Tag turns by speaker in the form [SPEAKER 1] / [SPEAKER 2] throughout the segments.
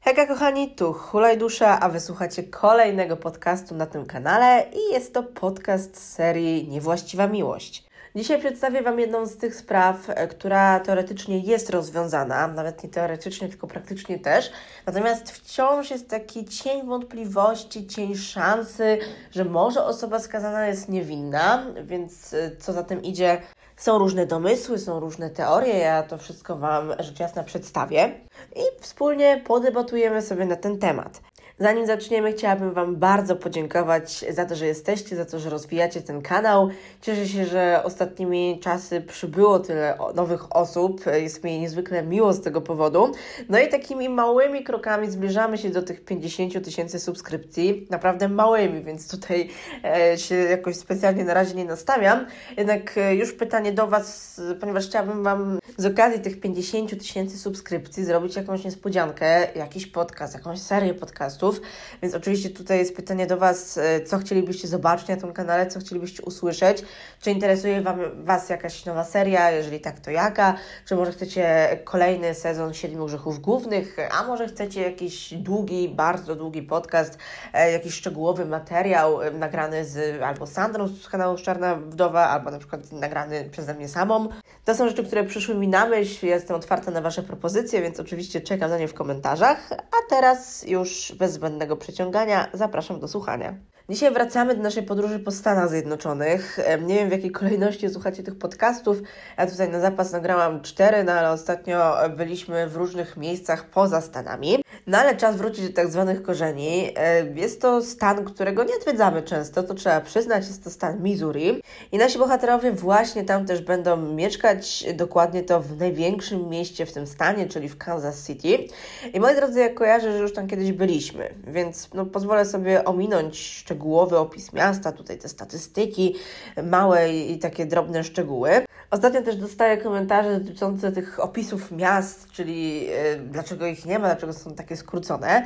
[SPEAKER 1] Hejka kochani, tu Hulaj Dusza, a wysłuchacie kolejnego podcastu na tym kanale i jest to podcast z serii Niewłaściwa Miłość. Dzisiaj przedstawię Wam jedną z tych spraw, która teoretycznie jest rozwiązana, nawet nie teoretycznie, tylko praktycznie też, natomiast wciąż jest taki cień wątpliwości, cień szansy, że może osoba skazana jest niewinna, więc co za tym idzie, są różne domysły, są różne teorie, ja to wszystko Wam rzecz jasna przedstawię i wspólnie podebatujemy sobie na ten temat. Zanim zaczniemy, chciałabym Wam bardzo podziękować za to, że jesteście, za to, że rozwijacie ten kanał. Cieszę się, że ostatnimi czasy przybyło tyle nowych osób. Jest mi niezwykle miło z tego powodu. No i takimi małymi krokami zbliżamy się do tych 50 000 subskrypcji. Naprawdę małymi, więc tutaj się jakoś specjalnie na razie nie nastawiam. Jednak już pytanie do Was, ponieważ chciałabym Wam z okazji tych 50 000 subskrypcji zrobić jakąś niespodziankę, jakiś podcast, jakąś serię podcastów. Więc oczywiście tutaj jest pytanie do Was, co chcielibyście zobaczyć na tym kanale, co chcielibyście usłyszeć, czy interesuje Was jakaś nowa seria, jeżeli tak, to jaka, czy może chcecie kolejny sezon 7 Grzechów Głównych, a może chcecie jakiś długi, bardzo długi podcast, jakiś szczegółowy materiał nagrany albo z Sandrą z kanału Czarna Wdowa, albo na przykład nagrany przeze mnie samą. To są rzeczy, które przyszły mi na myśl, jestem otwarta na Wasze propozycje, więc oczywiście czekam na nie w komentarzach, a teraz już bez zbędnego przeciągania zapraszam do słuchania. Dzisiaj wracamy do naszej podróży po Stanach Zjednoczonych. Nie wiem, w jakiej kolejności słuchacie tych podcastów. Ja tutaj na zapas nagrałam 4, no ale ostatnio byliśmy w różnych miejscach poza Stanami. No ale czas wrócić do tak zwanych korzeni. Jest to stan, którego nie odwiedzamy często, to trzeba przyznać. Jest to stan Missouri. I nasi bohaterowie właśnie tam też będą mieszkać. Dokładnie to w największym mieście w tym stanie, czyli w Kansas City. I moi drodzy, ja kojarzę, że już tam kiedyś byliśmy, więc pozwolę sobie ominąć szczegółowy opis miasta, tutaj te statystyki, małe i takie drobne szczegóły. Ostatnio też dostaję komentarze dotyczące tych opisów miast, czyli dlaczego ich nie ma, dlaczego są takie skrócone.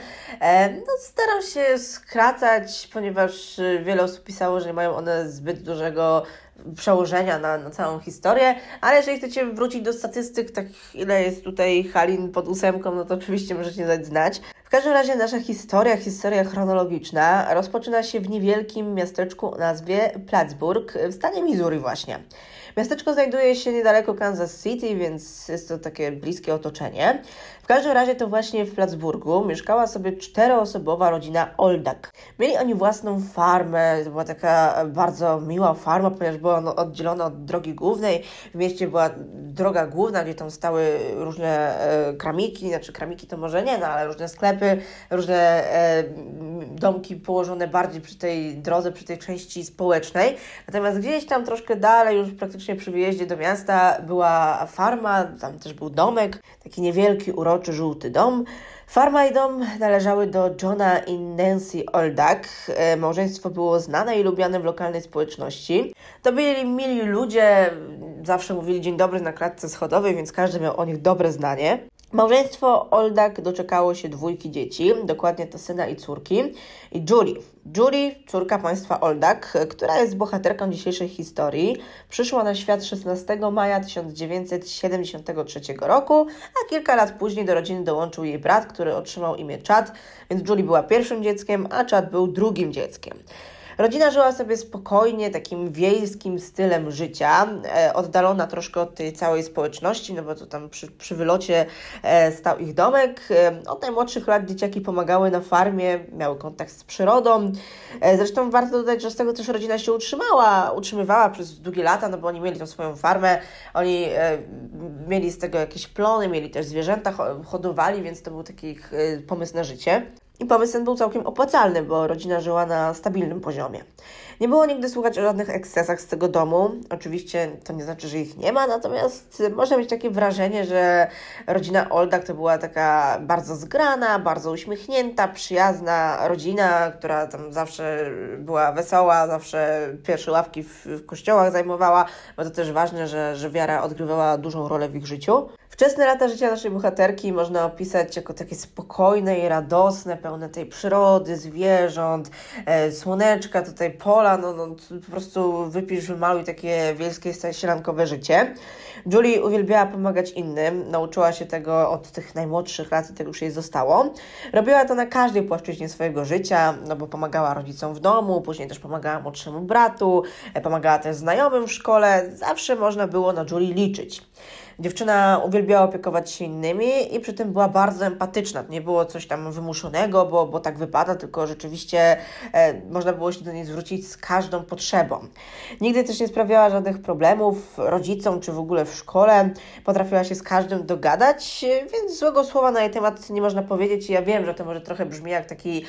[SPEAKER 1] Staram się skracać, ponieważ wiele osób pisało, że nie mają one zbyt dużego przełożenia na całą historię, ale jeżeli chcecie wrócić do statystyk, tak ile jest tutaj Halin pod 8, no to oczywiście możecie dać znać. W każdym razie nasza historia chronologiczna rozpoczyna się w niewielkim miasteczku o nazwie Plattsburgh w stanie Missouri właśnie. Miasteczko znajduje się niedaleko Kansas City, więc jest to takie bliskie otoczenie. W każdym razie to właśnie w Plattsburghu mieszkała sobie 4-osobowa rodzina Oldak. Mieli oni własną farmę, to była taka bardzo miła farma, ponieważ była ona oddzielona od drogi głównej. W mieście była droga główna, gdzie tam stały różne kramiki, znaczy kramiki to może nie, no ale różne sklepy, różne domki położone bardziej przy tej drodze, przy tej części społecznej. Natomiast gdzieś tam troszkę dalej, już praktycznie przy wyjeździe do miasta była farma, tam też był domek, taki niewielki, uroczy, żółty dom. Farma i dom należały do Johna i Nancy Oldak. Małżeństwo było znane i lubiane w lokalnej społeczności. To byli mili ludzie, zawsze mówili dzień dobry na klatce schodowej, więc każdy miał o nich dobre zdanie. Małżeństwo Oldak doczekało się 2 dzieci, dokładnie to syna i córki. I Julie, córka państwa Oldak, która jest bohaterką dzisiejszej historii, przyszła na świat 16 maja 1973 roku, a kilka lat później do rodziny dołączył jej brat, który otrzymał imię Chad, więc Julie była pierwszym dzieckiem, a Chad był drugim dzieckiem. Rodzina żyła sobie spokojnie, takim wiejskim stylem życia, oddalona troszkę od tej całej społeczności, no bo to tam przy wylocie stał ich domek. Od najmłodszych lat dzieciaki pomagały na farmie, miały kontakt z przyrodą. Zresztą warto dodać, że z tego też rodzina się utrzymywała przez długie lata, no bo oni mieli tą swoją farmę, oni mieli z tego jakieś plony, mieli też zwierzęta, hodowali, więc to był taki ich pomysł na życie. I pomysł ten był całkiem opłacalny, bo rodzina żyła na stabilnym poziomie. Nie było nigdy słuchać o żadnych ekscesach z tego domu. Oczywiście to nie znaczy, że ich nie ma, natomiast można mieć takie wrażenie, że rodzina Oldak to była taka bardzo zgrana, bardzo uśmiechnięta, przyjazna rodzina, która tam zawsze była wesoła, zawsze pierwsze ławki w kościołach zajmowała, bo to też ważne, że wiara odgrywała dużą rolę w ich życiu. Wczesne lata życia naszej bohaterki można opisać jako takie spokojne i radosne, pełne tej przyrody, zwierząt, słoneczka, tutaj pola, po prostu wypisz, wymaluj takie wiejskie, sielankowe życie. Julie uwielbiała pomagać innym, nauczyła się tego od tych najmłodszych lat i tego już jej zostało. Robiła to na każdej płaszczyźnie swojego życia, bo pomagała rodzicom w domu, później też pomagała młodszemu bratu, pomagała też znajomym w szkole, zawsze można było na Julie liczyć. Dziewczyna uwielbiała opiekować się innymi i przy tym była bardzo empatyczna. Nie było coś tam wymuszonego, bo tak wypada, tylko rzeczywiście można było się do niej zwrócić z każdą potrzebą. Nigdy też nie sprawiała żadnych problemów rodzicom czy w ogóle w szkole. Potrafiła się z każdym dogadać, więc złego słowa na jej temat nie można powiedzieć. Ja wiem, że to może trochę brzmi jak taki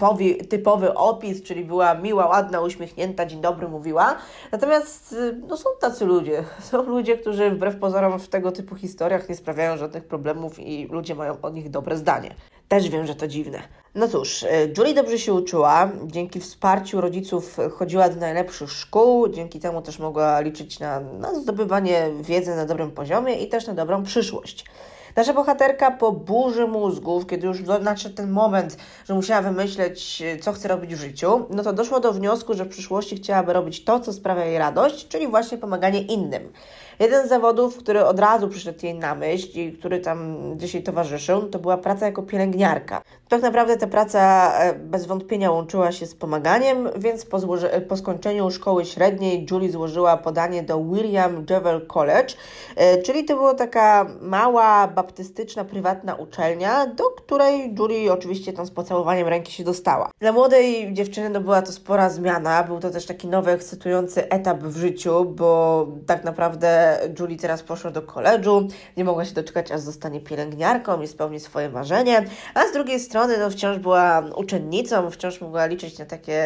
[SPEAKER 1] typowy opis, czyli była miła, ładna, uśmiechnięta, dzień dobry mówiła. Natomiast są tacy ludzie. Są ludzie, którzy wbrew pozorom w tego typu historiach nie sprawiają żadnych problemów i ludzie mają o nich dobre zdanie. Też wiem, że to dziwne. No cóż, Julie dobrze się uczyła, dzięki wsparciu rodziców chodziła do najlepszych szkół, dzięki temu też mogła liczyć na zdobywanie wiedzy na dobrym poziomie i też na dobrą przyszłość. Nasza bohaterka po burzy mózgów, kiedy już nadszedł ten moment, że musiała wymyśleć, co chce robić w życiu, to doszła do wniosku, że w przyszłości chciałaby robić to, co sprawia jej radość, czyli właśnie pomaganie innym. Jeden z zawodów, który od razu przyszedł jej na myśl i który tam gdzieś jej towarzyszył, to była praca jako pielęgniarka. Tak naprawdę ta praca bez wątpienia łączyła się z pomaganiem, więc po skończeniu szkoły średniej Julie złożyła podanie do William Jewell College, czyli to była taka mała, baptystyczna, prywatna uczelnia, do której Julie oczywiście tam z pocałowaniem ręki się dostała. Dla młodej dziewczyny była to spora zmiana, był to też taki nowy, ekscytujący etap w życiu, bo tak naprawdę Julie teraz poszła do koledżu, nie mogła się doczekać, aż zostanie pielęgniarką i spełni swoje marzenie, a z drugiej strony wciąż była uczennicą, wciąż mogła liczyć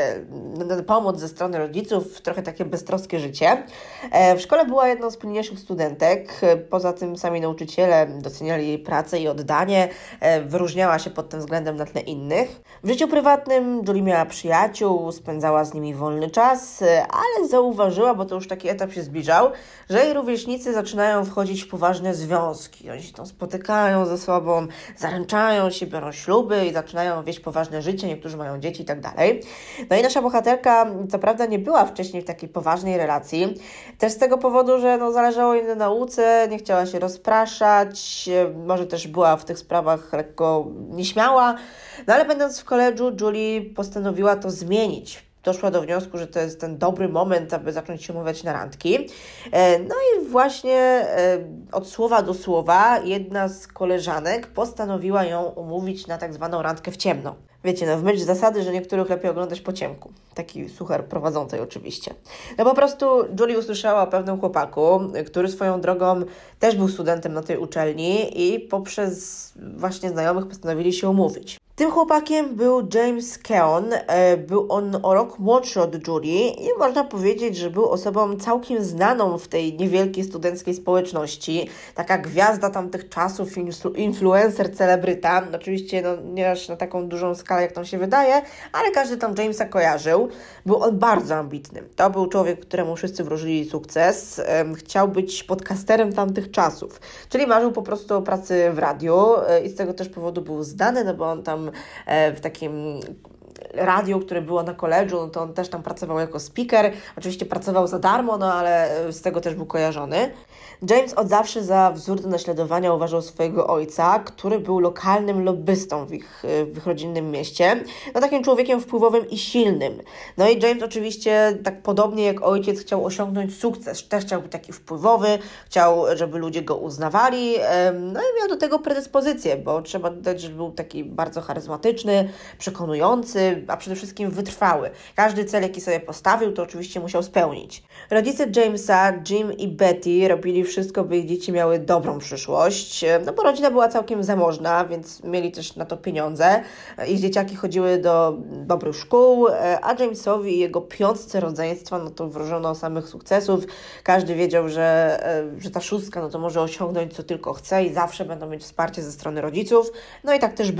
[SPEAKER 1] na pomoc ze strony rodziców, trochę takie beztroskie życie. W szkole była jedną z pilniejszych studentek, poza tym sami nauczyciele doceniali jej pracę i oddanie, wyróżniała się pod tym względem na tle innych. W życiu prywatnym Julie miała przyjaciół, spędzała z nimi wolny czas, ale zauważyła, bo to już taki etap się zbliżał, że jej rówieśnicy zaczynają wchodzić w poważne związki. Oni się tam spotykają ze sobą, zaręczają się, biorą śluby i zaczynają wieść poważne życie, niektórzy mają dzieci i tak dalej. No i nasza bohaterka co prawda nie była wcześniej w takiej poważnej relacji, też z tego powodu, że zależało jej na nauce, nie chciała się rozpraszać, może też była w tych sprawach lekko nieśmiała, ale będąc w koledżu Julie postanowiła to zmienić. Doszła do wniosku, że to jest ten dobry moment, aby zacząć się umawiać na randki. No i właśnie od słowa do słowa jedna z koleżanek postanowiła ją umówić na tak zwaną randkę w ciemno. Wiecie, w myśl zasady, że niektórych lepiej oglądać po ciemku. Taki suchar prowadzącej oczywiście. Po prostu Julie usłyszała o pewnym chłopaku, który swoją drogą też był studentem na tej uczelni i poprzez właśnie znajomych postanowili się umówić. Tym chłopakiem był James Keon. Był on o rok młodszy od Julie i można powiedzieć, że był osobą całkiem znaną w tej niewielkiej studenckiej społeczności. Taka gwiazda tamtych czasów, influencer, celebryta. Oczywiście nie aż na taką dużą skalę, jak tam się wydaje, ale każdy tam Jamesa kojarzył. Był on bardzo ambitny. To był człowiek, któremu wszyscy wróżyli sukces. Chciał być podcasterem tamtych czasów. Czyli marzył po prostu o pracy w radiu i z tego też powodu był znany, bo on tam w takim radiu, które było na koledżu, to on też tam pracował jako speaker. Oczywiście pracował za darmo, ale z tego też był kojarzony. James od zawsze za wzór do naśladowania uważał swojego ojca, który był lokalnym lobbystą w ich rodzinnym mieście. Takim człowiekiem wpływowym i silnym. No i James oczywiście, tak podobnie jak ojciec, chciał osiągnąć sukces. Też chciał być taki wpływowy, chciał, żeby ludzie go uznawali. No i miał do tego predyspozycję, bo trzeba dodać, że był taki bardzo charyzmatyczny, przekonujący, a przede wszystkim wytrwały. Każdy cel, jaki sobie postawił, to oczywiście musiał spełnić. Rodzice Jamesa, Jim i Betty, robili wszystko, by ich dzieci miały dobrą przyszłość, bo rodzina była całkiem zamożna, więc mieli też na to pieniądze. Ich dzieciaki chodziły do dobrych szkół, a Jamesowi i jego piątce rodzeństwa, to wróżono samych sukcesów. Każdy wiedział, że ta szóstka, to może osiągnąć co tylko chce i zawsze będą mieć wsparcie ze strony rodziców. No i tak też było.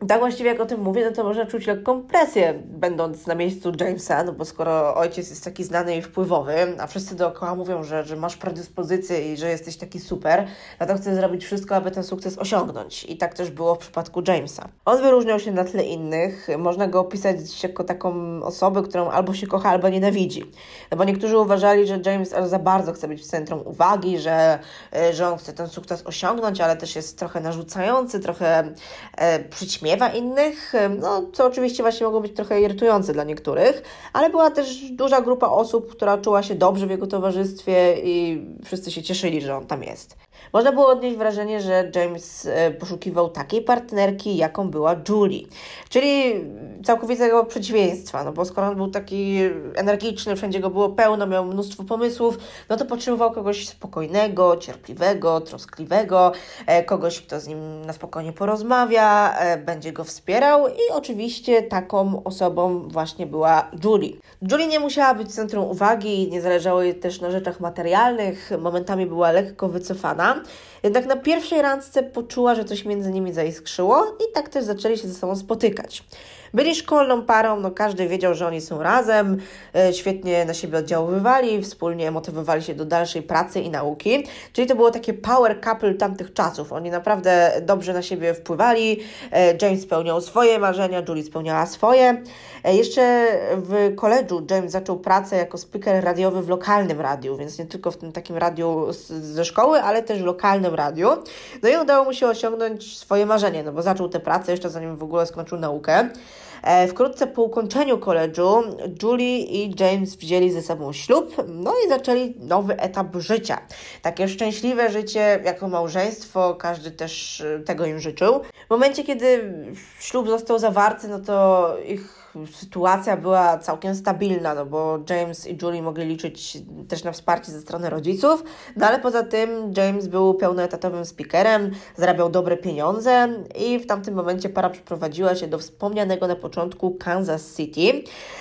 [SPEAKER 1] Tak właściwie jak o tym mówię, no to można czuć lekką presję, będąc na miejscu Jamesa, no bo skoro ojciec jest taki znany i wpływowy, a wszyscy dookoła mówią, że masz predyspozycję i że jesteś taki super, no to chcesz zrobić wszystko, aby ten sukces osiągnąć. I tak też było w przypadku Jamesa. On wyróżniał się na tle innych, można go opisać jako taką osobę, którą albo się kocha, albo nienawidzi. No bo niektórzy uważali, że James aż za bardzo chce być w centrum uwagi, że on chce ten sukces osiągnąć, ale też jest trochę narzucający, trochę przyćmiewa innych, no co oczywiście właśnie mogło być trochę irytujące dla niektórych, ale była też duża grupa osób, która czuła się dobrze w jego towarzystwie i wszyscy się cieszyli, że on tam jest. Można było odnieść wrażenie, że James poszukiwał takiej partnerki, jaką była Julie, czyli całkowitego przeciwieństwa, no bo skoro on był taki energiczny, wszędzie go było pełno, miał mnóstwo pomysłów, no to potrzebował kogoś spokojnego, cierpliwego, troskliwego, kogoś, kto z nim na spokojnie porozmawia, będzie go wspierał i oczywiście taką osobą właśnie była Julie. Julie nie musiała być centrum uwagi, nie zależało jej też na rzeczach materialnych, momentami była lekko wycofana, jednak na pierwszej randce poczuła, że coś między nimi zaiskrzyło i tak też zaczęli się ze sobą spotykać. Byli szkolną parą, no każdy wiedział, że oni są razem, świetnie na siebie oddziaływywali, wspólnie motywowali się do dalszej pracy i nauki, czyli to było takie power couple tamtych czasów. Oni naprawdę dobrze na siebie wpływali, James spełniał swoje marzenia, Julie spełniała swoje. Jeszcze w college'u James zaczął pracę jako speaker radiowy w lokalnym radiu, więc nie tylko w tym takim radiu ze szkoły, ale też w lokalnym radiu. No i udało mu się osiągnąć swoje marzenie, no bo zaczął tę pracę jeszcze zanim w ogóle skończył naukę. Wkrótce po ukończeniu college'u Julie i James wzięli ze sobą ślub, no i zaczęli nowy etap życia. Takie szczęśliwe życie jako małżeństwo, każdy też tego im życzył. W momencie, kiedy ślub został zawarty, no to ich sytuacja była całkiem stabilna, no bo James i Julie mogli liczyć też na wsparcie ze strony rodziców, no ale poza tym James był pełnoetatowym speakerem, zarabiał dobre pieniądze i w tamtym momencie para przeprowadziła się do wspomnianego na początku Kansas City.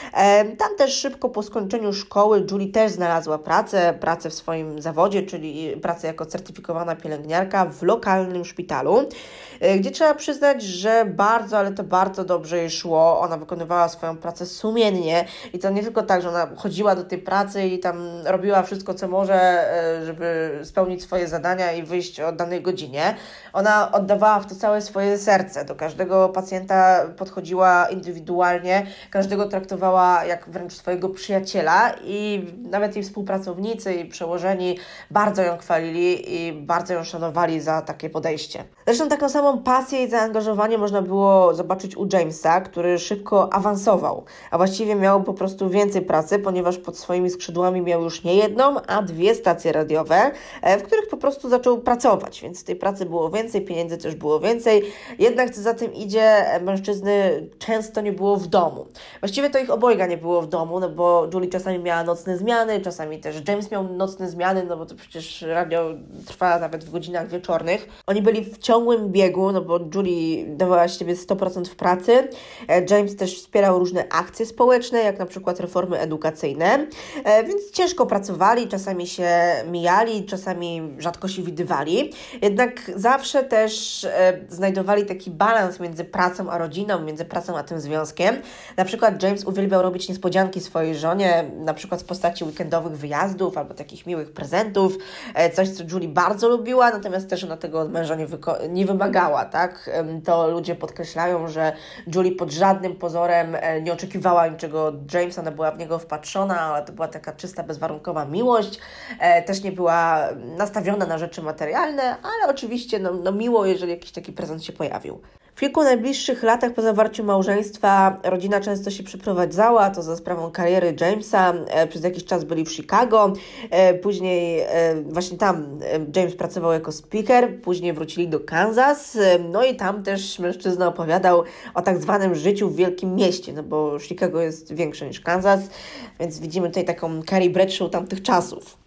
[SPEAKER 1] Tam też szybko po skończeniu szkoły Julie też znalazła pracę w swoim zawodzie, czyli pracę jako certyfikowana pielęgniarka w lokalnym szpitalu, gdzie trzeba przyznać, że bardzo, ale to bardzo dobrze jej szło. Ona wykonywała swoją pracę sumiennie i to nie tylko tak, że ona chodziła do tej pracy i tam robiła wszystko, co może, żeby spełnić swoje zadania i wyjść o danej godzinie. Ona oddawała w to całe swoje serce. Do każdego pacjenta podchodziła indywidualnie, każdego traktowała jak wręcz swojego przyjaciela i nawet jej współpracownicy i przełożeni bardzo ją chwalili i bardzo ją szanowali za takie podejście. Zresztą taką samą pasję i zaangażowanie można było zobaczyć u Jamesa, który szybko awansował, a właściwie miał po prostu więcej pracy, ponieważ pod swoimi skrzydłami miał już nie jedną, a 2 stacje radiowe, w których po prostu zaczął pracować, więc tej pracy było więcej, pieniędzy też było więcej, jednak co za tym idzie, mężczyzny często nie było w domu. Właściwie to ich obojga nie było w domu, no bo Julie czasami miała nocne zmiany, czasami też James miał nocne zmiany, no bo to przecież radio trwa nawet w godzinach wieczornych. Oni byli w ciągłym biegu, no bo Julie dawała z siebie 100% w pracy, James też wspierał różne akcje społeczne, jak na przykład reformy edukacyjne, więc ciężko pracowali, czasami się mijali, czasami rzadko się widywali, jednak zawsze też znajdowali taki balans między pracą a rodziną, między pracą a tym związkiem. Na przykład James uwielbiał robić niespodzianki swojej żonie, na przykład w postaci weekendowych wyjazdów albo takich miłych prezentów, coś, co Julie bardzo lubiła, natomiast też ona tego od męża nie wymagała, tak? To ludzie podkreślają, że Julie pod żadnym pozorem nie oczekiwała niczego od Jamesa, ona była w niego wpatrzona, ale to była taka czysta, bezwarunkowa miłość, też nie była nastawiona na rzeczy materialne, ale oczywiście miło, jeżeli jakiś taki prezent się pojawił. W kilku najbliższych latach po zawarciu małżeństwa rodzina często się przeprowadzała, to za sprawą kariery Jamesa. Przez jakiś czas byli w Chicago, później właśnie tam James pracował jako speaker, później wrócili do Kansas, no i tam też mężczyzna opowiadał o tak zwanym życiu w wielkim mieście, no bo Chicago jest większe niż Kansas, więc widzimy tutaj taką Carrie Bradshaw tamtych czasów.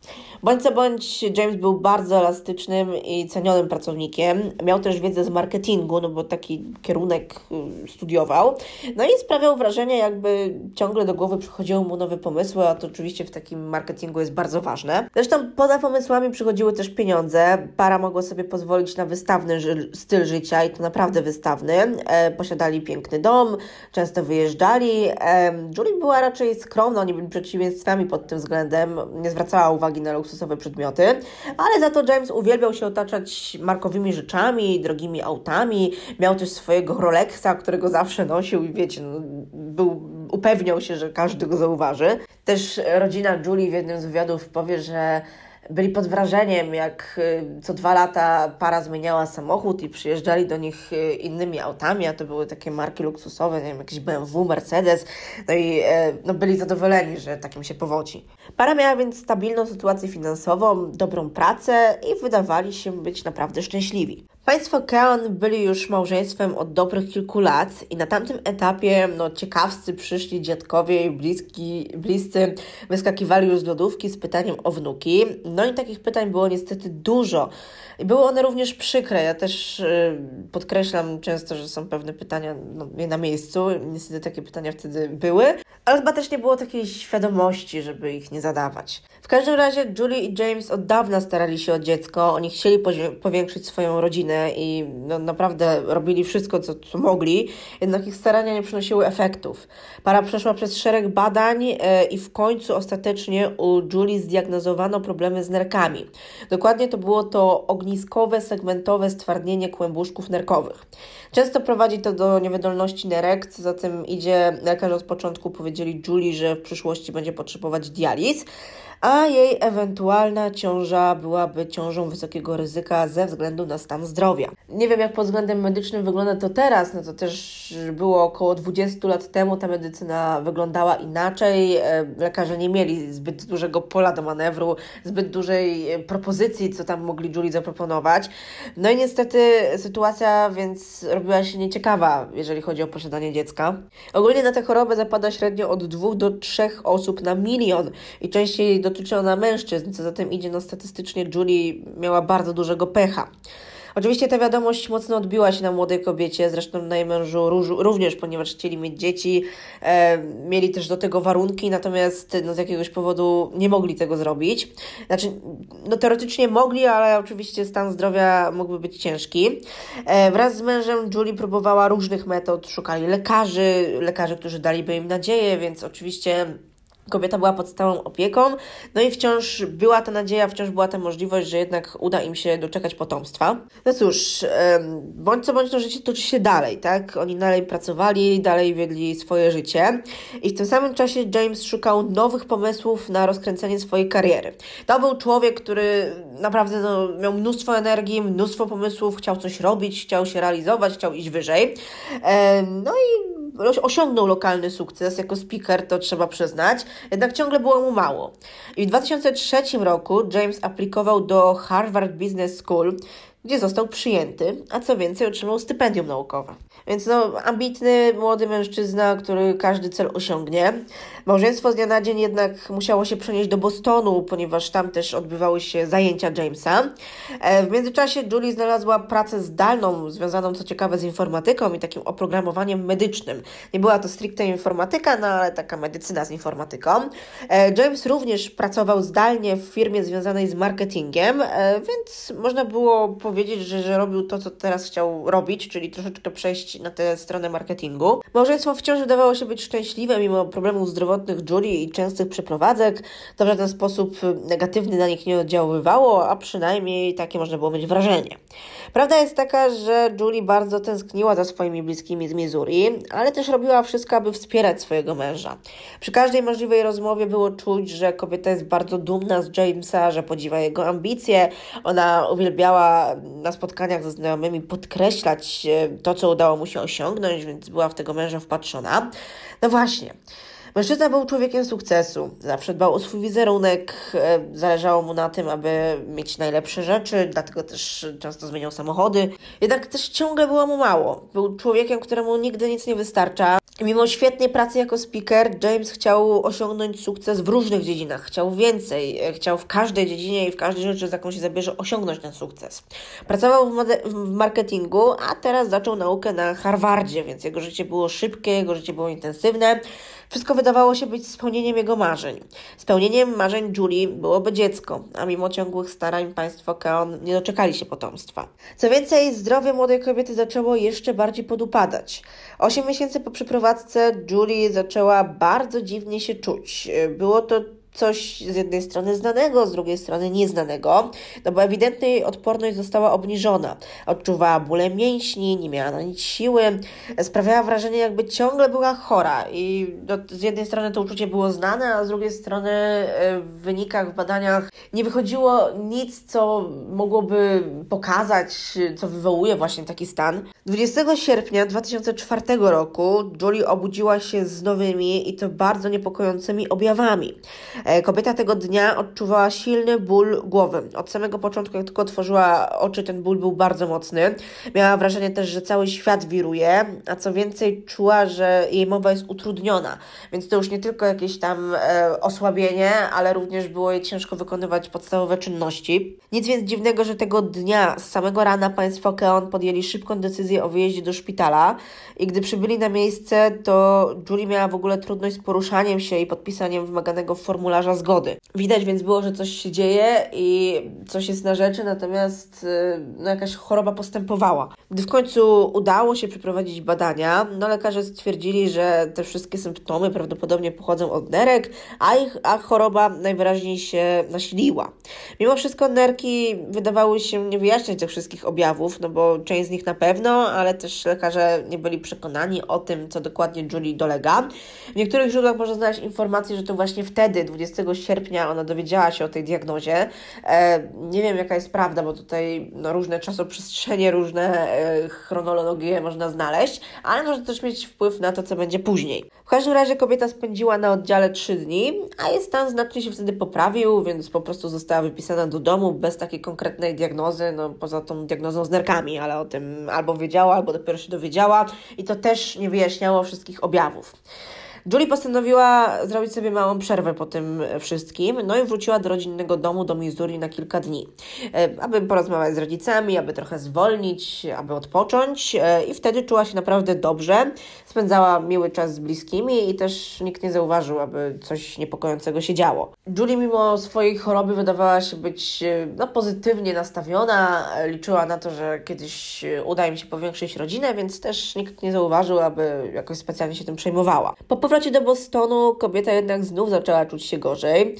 [SPEAKER 1] Bądź co bądź, James był bardzo elastycznym i cenionym pracownikiem. Miał też wiedzę z marketingu, no bo taki kierunek studiował. No i sprawiał wrażenie, jakby ciągle do głowy przychodziły mu nowe pomysły, a to oczywiście w takim marketingu jest bardzo ważne. Zresztą poza pomysłami przychodziły też pieniądze. Para mogła sobie pozwolić na wystawny styl życia i to naprawdę wystawny. Posiadali piękny dom, często wyjeżdżali. Julie była raczej skromna, oni byli przeciwieństwami pod tym względem. Nie zwracała uwagi na luksusowe przedmioty, ale za to James uwielbiał się otaczać markowymi rzeczami, drogimi autami. Miał też swojego Rolexa, którego zawsze nosił i wiecie, upewniał się, że każdy go zauważy. Też rodzina Julie w jednym z wywiadów powie, że byli pod wrażeniem, jak co 2 lata para zmieniała samochód i przyjeżdżali do nich innymi autami, a to były takie marki luksusowe, nie wiem, jakieś BMW, Mercedes, no i byli zadowoleni, że takim się powodzi. Para miała więc stabilną sytuację finansową, dobrą pracę i wydawali się być naprawdę szczęśliwi. Państwo Keon byli już małżeństwem od dobrych kilku lat i na tamtym etapie ciekawscy przyszli dziadkowie i bliscy wyskakiwali już z lodówki z pytaniem o wnuki. No i takich pytań było niestety dużo. I były one również przykre. Ja też podkreślam często, że są pewne pytania nie na miejscu. Niestety takie pytania wtedy były, ale chyba też nie było takiej świadomości, żeby ich nie zadawać. W każdym razie Julie i James od dawna starali się o dziecko. Oni chcieli powiększyć swoją rodzinę i naprawdę robili wszystko, co mogli. Jednak ich starania nie przynosiły efektów. Para przeszła przez szereg badań i w końcu ostatecznie u Julie zdiagnozowano problemy z nerkami. Dokładnie to było to ogniskowe, segmentowe stwardnienie kłębuszków nerkowych. Często prowadzi to do niewydolności nerek, co za tym idzie. Lekarze od początku powiedzieli Julie, że w przyszłości będzie potrzebować dializ, a jej ewentualna ciąża byłaby ciążą wysokiego ryzyka ze względu na stan zdrowia. Nie wiem, jak pod względem medycznym wygląda to teraz, to też było około 20 lat temu, ta medycyna wyglądała inaczej, lekarze nie mieli zbyt dużego pola do manewru, zbyt dużej propozycji, co tam mogli Julie zaproponować. No i niestety sytuacja więc robiła się nieciekawa, jeżeli chodzi o posiadanie dziecka. Ogólnie na tę chorobę zapada średnio od 2 do 3 osób na 1 milion i częściej dotyczy ona mężczyzn, co za tym idzie, statystycznie Julie miała bardzo dużego pecha. Oczywiście ta wiadomość mocno odbiła się na młodej kobiecie, zresztą na jej mężu również, ponieważ chcieli mieć dzieci, mieli też do tego warunki, natomiast z jakiegoś powodu nie mogli tego zrobić. Znaczy, teoretycznie mogli, ale oczywiście stan zdrowia mógłby być ciężki. Wraz z mężem Julie próbowała różnych metod, szukali lekarzy, którzy daliby im nadzieję, więc oczywiście kobieta była pod stałą opieką, i wciąż była ta nadzieja, wciąż była ta możliwość, że jednak uda im się doczekać potomstwa. No cóż, bądź co bądź, życie toczy się dalej, tak? Oni dalej pracowali, dalej wiedli swoje życie i w tym samym czasie James szukał nowych pomysłów na rozkręcenie swojej kariery. To był człowiek, który naprawdę miał mnóstwo energii, mnóstwo pomysłów, chciał coś robić, chciał się realizować, chciał iść wyżej. I osiągnął lokalny sukces jako speaker, to trzeba przyznać, jednak ciągle było mu mało. I w 2003 roku James aplikował do Harvard Business School, gdzie został przyjęty, a co więcej otrzymał stypendium naukowe. Więc ambitny młody mężczyzna, który każdy cel osiągnie. Małżeństwo z dnia na dzień jednak musiało się przenieść do Bostonu, ponieważ tam też odbywały się zajęcia Jamesa. W międzyczasie Julie znalazła pracę zdalną, związaną co ciekawe z informatyką i takim oprogramowaniem medycznym. Nie była to stricte informatyka, ale taka medycyna z informatyką. James również pracował zdalnie w firmie związanej z marketingiem, więc można było powiedzieć, że robił to, co teraz chciał robić, czyli troszeczkę przejść na tę stronę marketingu. Małżeństwo wciąż wydawało się być szczęśliwe, mimo problemów zdrowotnych Julie i częstych przeprowadzek. To w żaden sposób negatywny na nich nie oddziaływało, a przynajmniej takie można było mieć wrażenie. Prawda jest taka, że Julie bardzo tęskniła za swoimi bliskimi z Missouri, ale też robiła wszystko, aby wspierać swojego męża. Przy każdej możliwej rozmowie było czuć, że kobieta jest bardzo dumna z Jamesa, że podziwia jego ambicje. Ona uwielbiała na spotkaniach ze znajomymi podkreślać to, co udało mu się osiągnąć, więc była w tego męża wpatrzona. No właśnie. Mężczyzna był człowiekiem sukcesu, zawsze dbał o swój wizerunek, zależało mu na tym, aby mieć najlepsze rzeczy, dlatego też często zmieniał samochody. Jednak też ciągle było mu mało. Był człowiekiem, któremu nigdy nic nie wystarcza. Mimo świetnej pracy jako speaker, James chciał osiągnąć sukces w różnych dziedzinach. Chciał więcej. Chciał w każdej dziedzinie i w każdej rzeczy, za jaką się zabierze, osiągnąć ten sukces. Pracował w marketingu, a teraz zaczął naukę na Harvardzie, więc jego życie było szybkie, jego życie było intensywne. Wszystko wydawało się być spełnieniem jego marzeń. Spełnieniem marzeń Julie byłoby dziecko, a mimo ciągłych starań państwo Keon nie doczekali się potomstwa. Co więcej, zdrowie młodej kobiety zaczęło jeszcze bardziej podupadać. 8 miesięcy po przeprowadzce Julie zaczęła bardzo dziwnie się czuć. Było to coś z jednej strony znanego, z drugiej strony nieznanego, no bo ewidentnie jej odporność została obniżona. Odczuwała bóle mięśni, nie miała na nic siły, sprawiała wrażenie, jakby ciągle była chora i z jednej strony to uczucie było znane, a z drugiej strony w wynikach, w badaniach nie wychodziło nic, co mogłoby pokazać, co wywołuje właśnie taki stan. 20 sierpnia 2004 roku Julie obudziła się z nowymi i to bardzo niepokojącymi objawami. Kobieta tego dnia odczuwała silny ból głowy. Od samego początku, jak tylko otworzyła oczy, ten ból był bardzo mocny. Miała wrażenie też, że cały świat wiruje, a co więcej czuła, że jej mowa jest utrudniona. Więc to już nie tylko jakieś tam osłabienie, ale również było jej ciężko wykonywać podstawowe czynności. Nic więc dziwnego, że tego dnia, z samego rana państwo Keon podjęli szybką decyzję o wyjeździe do szpitala i gdy przybyli na miejsce, to Julie miała w ogóle trudność z poruszaniem się i podpisaniem wymaganego formularza zgody. Widać więc było, że coś się dzieje i coś jest na rzeczy, natomiast jakaś choroba postępowała. Gdy w końcu udało się przeprowadzić badania, lekarze stwierdzili, że te wszystkie symptomy prawdopodobnie pochodzą od nerek, a choroba najwyraźniej się nasiliła. Mimo wszystko nerki wydawały się nie wyjaśniać tych wszystkich objawów, no bo część z nich na pewno, ale też lekarze nie byli przekonani o tym, co dokładnie Julie dolega. W niektórych źródłach można znaleźć informację, że to właśnie wtedy, 20 sierpnia, ona dowiedziała się o tej diagnozie. Nie wiem, jaka jest prawda, bo tutaj różne czasoprzestrzenie, różne chronologie można znaleźć, ale może też mieć wpływ na to, co będzie później. W każdym razie kobieta spędziła na oddziale 3 dni, a jej stan znacznie się wtedy poprawił, więc po prostu została wypisana do domu bez takiej konkretnej diagnozy, poza tą diagnozą z nerkami, ale o tym albo wiedziała, albo dopiero się dowiedziała i to też nie wyjaśniało wszystkich objawów. Julie postanowiła zrobić sobie małą przerwę po tym wszystkim, i wróciła do rodzinnego domu do Missouri na kilka dni, aby porozmawiać z rodzicami, aby trochę zwolnić, aby odpocząć i wtedy czuła się naprawdę dobrze. Spędzała miły czas z bliskimi i też nikt nie zauważył, aby coś niepokojącego się działo. Julie mimo swojej choroby wydawała się być pozytywnie nastawiona, liczyła na to, że kiedyś uda im się powiększyć rodzinę, więc też nikt nie zauważył, aby jakoś specjalnie się tym przejmowała. Po powrocie do Bostonu kobieta jednak znów zaczęła czuć się gorzej.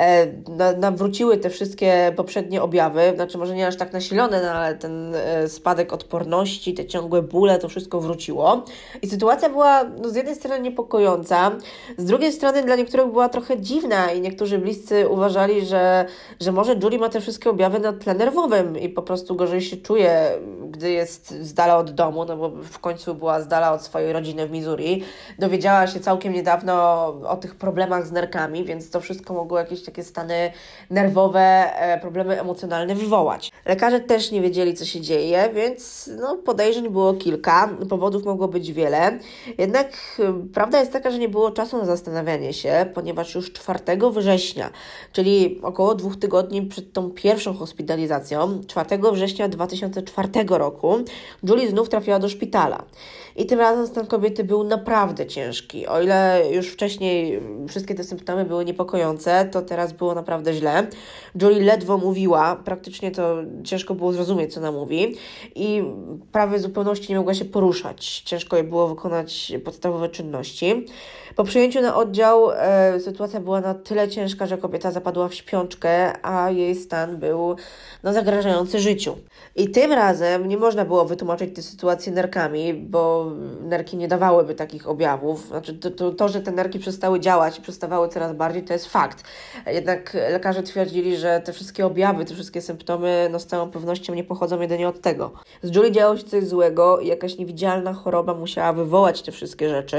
[SPEAKER 1] Nawróciły te wszystkie poprzednie objawy, może nie aż tak nasilone, ale ten spadek odporności, te ciągłe bóle, to wszystko wróciło. I sytuacja była z jednej strony niepokojąca, z drugiej strony dla niektórych była trochę dziwna i niektórzy bliscy uważali, że może Julie ma te wszystkie objawy na tle nerwowym i po prostu gorzej się czuje, gdy jest z dala od domu, bo w końcu była z dala od swojej rodziny w Missouri. Dowiedziała się całkiem niedawno o tych problemach z nerkami, więc to wszystko mogło jakieś takie stany nerwowe, problemy emocjonalne wywołać. Lekarze też nie wiedzieli, co się dzieje, więc podejrzeń było kilka, powodów mogło być wiele. Jednak prawda jest taka, że nie było czasu na zastanawianie się, ponieważ już 4 września, czyli około 2 tygodni przed tą pierwszą hospitalizacją, 4 września 2004 roku, Julie znów trafiła do szpitala. I tym razem stan kobiety był naprawdę ciężki. O ile już wcześniej wszystkie te symptomy były niepokojące, to teraz było naprawdę źle. Julie ledwo mówiła, praktycznie to ciężko było zrozumieć, co ona mówi i prawie w zupełności nie mogła się poruszać. Ciężko jej było wykonać podstawowe czynności. Po przyjęciu na oddział sytuacja była na tyle ciężka, że kobieta zapadła w śpiączkę, a jej stan był zagrażający życiu. I tym razem nie można było wytłumaczyć tej sytuacji nerkami, bo nerki nie dawałyby takich objawów. to, że te nerki przestały działać i przestawały coraz bardziej, to jest fakt. Jednak lekarze twierdzili, że te wszystkie objawy, te wszystkie symptomy z całą pewnością nie pochodzą jedynie od tego. Z Julie działo się coś złego i jakaś niewidzialna choroba musiała wywołać te wszystkie rzeczy.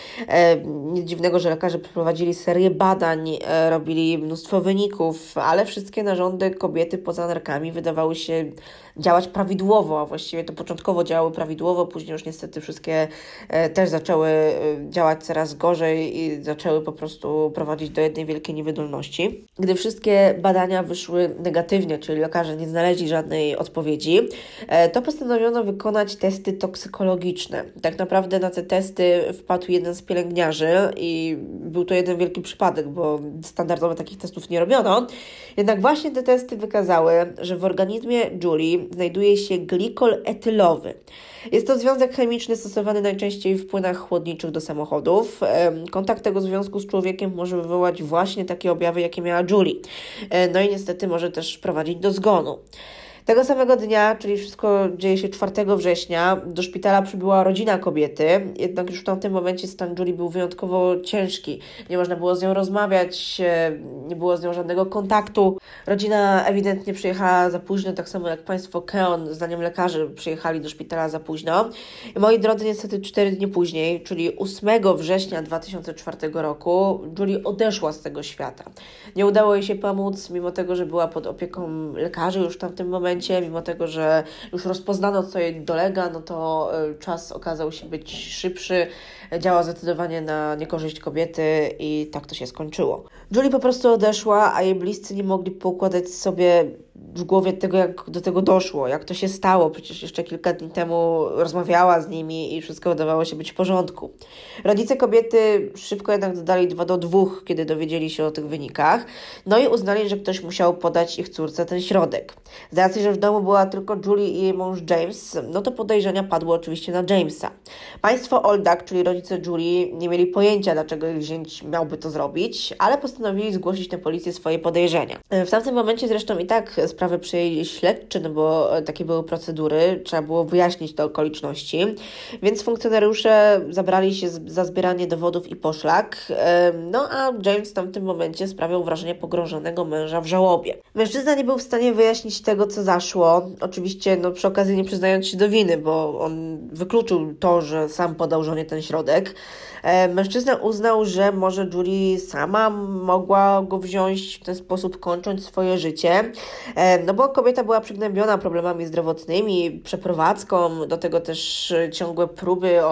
[SPEAKER 1] Nic dziwnego, że lekarze przeprowadzili serię badań, robili mnóstwo wyników, ale wszystkie narządy kobiety poza nerkami wydawały się działać prawidłowo, a właściwie to początkowo działały prawidłowo, później już niestety wszystkie też zaczęły działać coraz gorzej i zaczęły po prostu prowadzić do jednej wielkiej niewydolności. Gdy wszystkie badania wyszły negatywnie, czyli lekarze nie znaleźli żadnej odpowiedzi, to postanowiono wykonać testy toksykologiczne. Tak naprawdę na te testy wpadł jeden z pielęgniarzy i był to jeden wielki przypadek, bo standardowo takich testów nie robiono. Jednak właśnie te testy wykazały, że w organizmie Julie znajduje się glikol etylowy. Jest to związek chemiczny stosowany najczęściej w płynach chłodniczych do samochodów. Kontakt tego związku z człowiekiem może wywołać właśnie takie objawy, jakie miała Julie. No i niestety może też prowadzić do zgonu. Tego samego dnia, czyli wszystko dzieje się 4 września, do szpitala przybyła rodzina kobiety, jednak już w tamtym momencie stan Julie był wyjątkowo ciężki. Nie można było z nią rozmawiać, nie było z nią żadnego kontaktu. Rodzina ewidentnie przyjechała za późno, tak samo jak państwo Keon, zdaniem lekarzy, przyjechali do szpitala za późno. I moi drodzy, niestety 4 dni później, czyli 8 września 2004 roku, Julie odeszła z tego świata. Nie udało jej się pomóc, mimo tego, że była pod opieką lekarzy już w tamtym momencie, mimo tego, że już rozpoznano, co jej dolega, no to czas okazał się być szybszy, działał zdecydowanie na niekorzyść kobiety i tak to się skończyło. Julie po prostu odeszła, a jej bliscy nie mogli poukładać sobie w głowie tego, jak do tego doszło, jak to się stało. Przecież jeszcze kilka dni temu rozmawiała z nimi i wszystko wydawało się być w porządku. Rodzice kobiety szybko jednak dodali 2 do 2, kiedy dowiedzieli się o tych wynikach, no i uznali, że ktoś musiał podać ich córce ten środek. Z racji, że w domu była tylko Julie i jej mąż James, no to podejrzenia padły oczywiście na Jamesa. Państwo Oldak, czyli rodzice Julie, nie mieli pojęcia, dlaczego ich zięć miałby to zrobić, ale postanowili zgłosić na policję swoje podejrzenia. W tamtym momencie zresztą i tak sprawę przejęli śledczy, no bo takie były procedury, trzeba było wyjaśnić te okoliczności, więc funkcjonariusze zabrali się za zbieranie dowodów i poszlak, no a James w tamtym momencie sprawiał wrażenie pogrążonego męża w żałobie. Mężczyzna nie był w stanie wyjaśnić tego, co zaszło, oczywiście przy okazji nie przyznając się do winy, bo on wykluczył to, że sam podał żonie ten środek. Mężczyzna uznał, że może Julie sama mogła go wziąć w ten sposób, kończąc swoje życie, no bo kobieta była przygnębiona problemami zdrowotnymi, przeprowadzką, do tego też ciągłe próby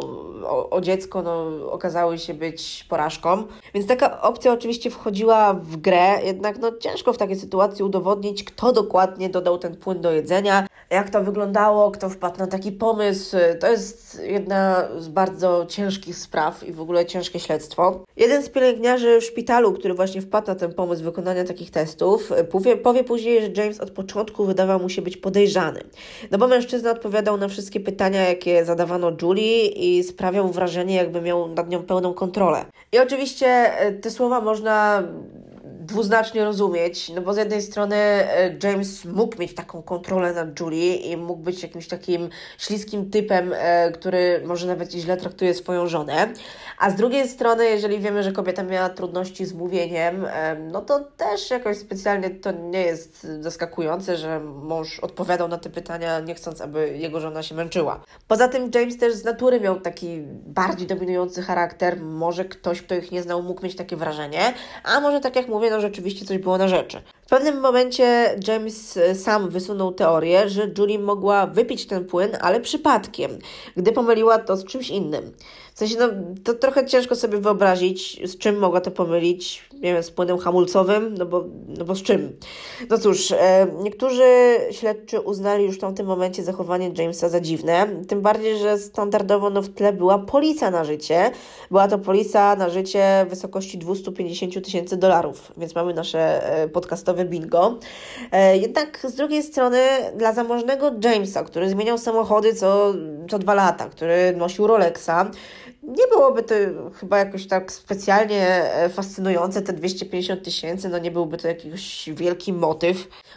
[SPEAKER 1] o dziecko okazały się być porażką. Więc taka opcja oczywiście wchodziła w grę, jednak ciężko w takiej sytuacji udowodnić, kto dokładnie dodał ten płyn do jedzenia, jak to wyglądało, kto wpadł na taki pomysł. To jest jedna z bardzo ciężkich spraw i w ogóle ciężkie śledztwo. Jeden z pielęgniarzy w szpitalu, który właśnie wpadł na ten pomysł wykonania takich testów, powie później, że James od początku wydawał mu się być podejrzany. No bo mężczyzna odpowiadał na wszystkie pytania, jakie zadawano Julie i sprawiał wrażenie, jakby miał nad nią pełną kontrolę. I oczywiście te słowa można dwuznacznie rozumieć, no bo z jednej strony James mógł mieć taką kontrolę nad Julie i mógł być jakimś takim śliskim typem, który może nawet źle traktuje swoją żonę, a z drugiej strony, jeżeli wiemy, że kobieta miała trudności z mówieniem, no to też jakoś specjalnie to nie jest zaskakujące, że mąż odpowiadał na te pytania, nie chcąc, aby jego żona się męczyła. Poza tym James też z natury miał taki bardziej dominujący charakter, może ktoś, kto ich nie znał, mógł mieć takie wrażenie, a może tak jak mówię, rzeczywiście coś było na rzeczy. W pewnym momencie James sam wysunął teorię, że Julie mogła wypić ten płyn, ale przypadkiem, gdy pomyliła to z czymś innym. W sensie, to trochę ciężko sobie wyobrazić, z czym mogła to pomylić, nie wiem, z płynem hamulcowym, no bo z czym? No cóż, niektórzy śledczy uznali już w tamtym momencie zachowanie Jamesa za dziwne, tym bardziej, że standardowo w tle była polisa na życie. Była to polisa na życie w wysokości $250,000, więc mamy nasze podcastowe bingo. Jednak z drugiej strony dla zamożnego Jamesa, który zmieniał samochody co 2 lata, który nosił Rolexa, nie byłoby to chyba jakoś tak specjalnie fascynujące, te $250,000, nie byłby to jakiś wielki motyw.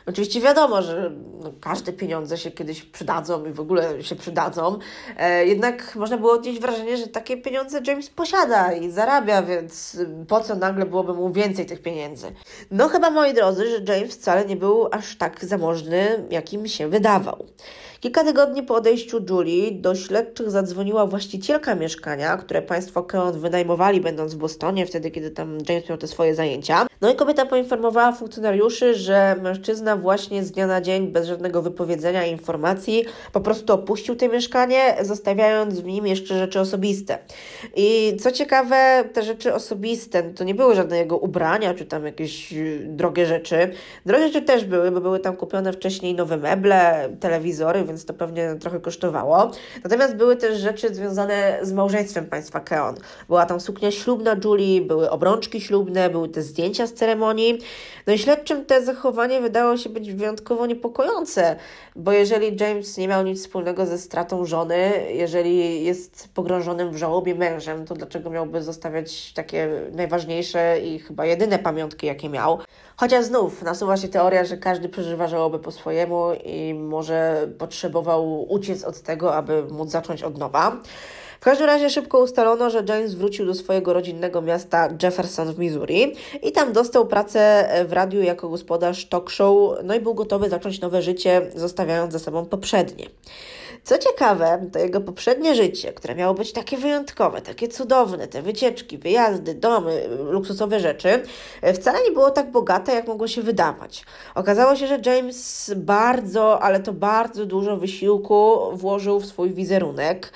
[SPEAKER 1] Oczywiście wiadomo, że każde pieniądze się kiedyś przydadzą i w ogóle się przydadzą, jednak można było odnieść wrażenie, że takie pieniądze James posiada i zarabia, więc po co nagle byłoby mu więcej tych pieniędzy? No chyba, moi drodzy, że James wcale nie był aż tak zamożny, jakim się wydawał. Kilka tygodni po odejściu Julie do śledczych zadzwoniła właścicielka mieszkania, które państwo Keon wynajmowali, będąc w Bostonie, wtedy kiedy tam James miał te swoje zajęcia. No i kobieta poinformowała funkcjonariuszy, że mężczyzna właśnie z dnia na dzień, bez żadnego wypowiedzenia i informacji, po prostu opuścił to mieszkanie, zostawiając w nim jeszcze rzeczy osobiste. I co ciekawe, te rzeczy osobiste to nie były żadne jego ubrania, czy tam jakieś drogie rzeczy. Drogie rzeczy też były, bo były tam kupione wcześniej nowe meble, telewizory, więc to pewnie trochę kosztowało. Natomiast były też rzeczy związane z małżeństwem państwa Keon. Była tam suknia ślubna Julie, były obrączki ślubne, były te zdjęcia z ceremonii. No i śledczym te zachowanie wydało się być wyjątkowo niepokojące, bo jeżeli James nie miał nic wspólnego ze stratą żony, jeżeli jest pogrążonym w żałobie mężem, to dlaczego miałby zostawiać takie najważniejsze i chyba jedyne pamiątki, jakie miał? Chociaż znów nasuwa się teoria, że każdy przeżywa żałobę po swojemu i może potrzebował uciec od tego, aby móc zacząć od nowa. W każdym razie szybko ustalono, że James wrócił do swojego rodzinnego miasta Jefferson w Missouri i tam dostał pracę w radiu jako gospodarz talk show, no i był gotowy zacząć nowe życie, zostawiając za sobą poprzednie. Co ciekawe, to jego poprzednie życie, które miało być takie wyjątkowe, takie cudowne, te wycieczki, wyjazdy, domy, luksusowe rzeczy, wcale nie było tak bogate, jak mogło się wydawać. Okazało się, że James bardzo, ale to bardzo dużo wysiłku włożył w swój wizerunek,